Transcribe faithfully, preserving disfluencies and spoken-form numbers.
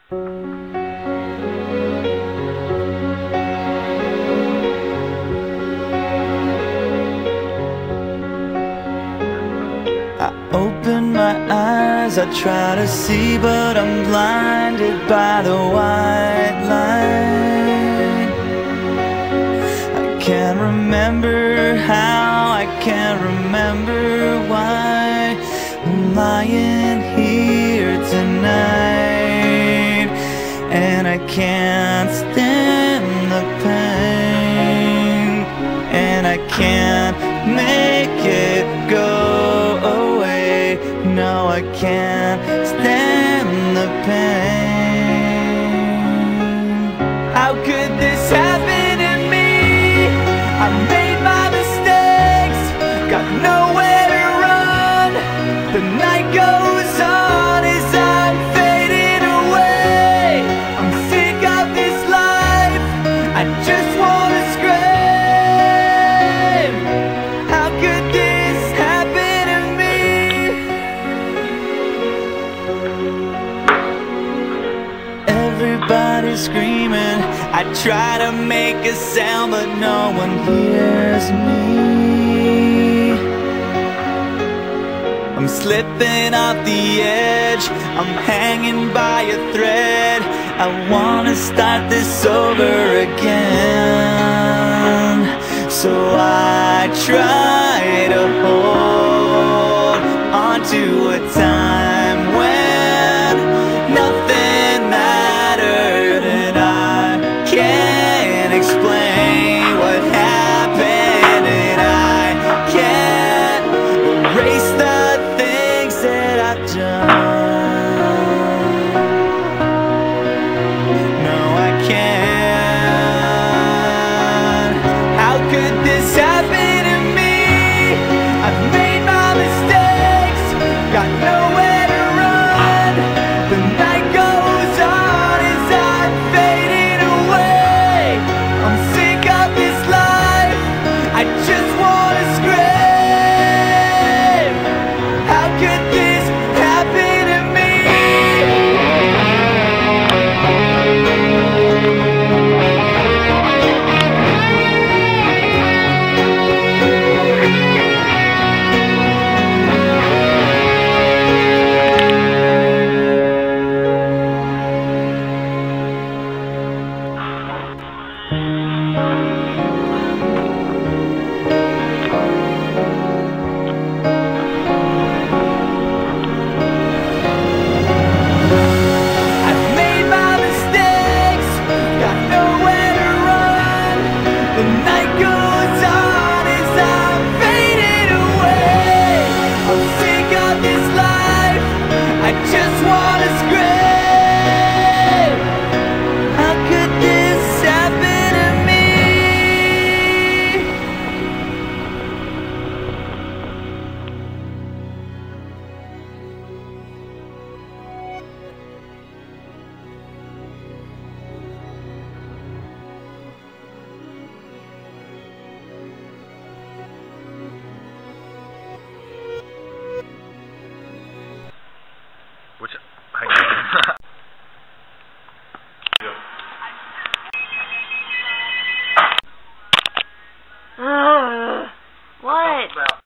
I open my eyes, I try to see, but I'm blinded by the white light. I can't remember how, I can't remember why I'm lying here tonight, and I can't stand the pain, and I can't make it go away. No, I can't stand the pain. How could this happen to me? I made my mistakes, got nowhere to run. The night goes on as I'm fading away. I'm sick of this life, I just wanna scream. How could this happen to me? Everybody's screaming, I try to make a sound, but no one hears me. I'm slipping off the edge, I'm hanging by a thread. I wanna start this over again, so I try to hold on to a time when nothing mattered, and I can't explain